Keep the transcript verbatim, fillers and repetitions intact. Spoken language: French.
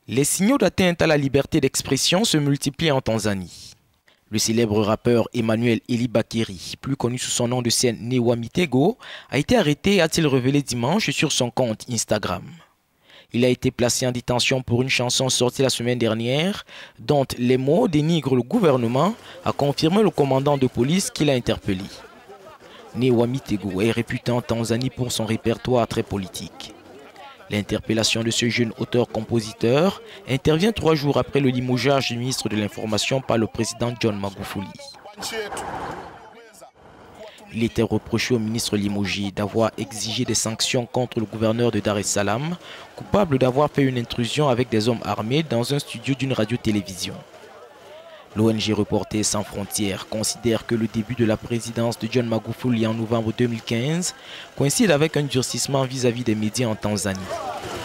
Les signaux d'atteinte à la liberté d'expression se multiplient en Tanzanie. Le célèbre rappeur Emmanuel Eli Bakiri, plus connu sous son nom de scène Nay wa Mitego, a été arrêté, a-t-il révélé dimanche sur son compte Instagram. Il a été placé en détention pour une chanson sortie la semaine dernière, dont les mots dénigrent le gouvernement, a confirmé le commandant de police qui l'a interpellé. Nay wa Mitego est réputé en Tanzanie pour son répertoire très politique. L'interpellation de ce jeune auteur-compositeur intervient trois jours après le limogeage du ministre de l'Information par le président John Magufuli. Il était reproché au ministre limogé d'avoir exigé des sanctions contre le gouverneur de Dar es Salaam, coupable d'avoir fait une intrusion avec des hommes armés dans un studio d'une radio-télévision. L'O N G Reporters sans frontières considère que le début de la présidence de John Magufuli en novembre deux mille quinze coïncide avec un durcissement vis-à-vis des médias en Tanzanie.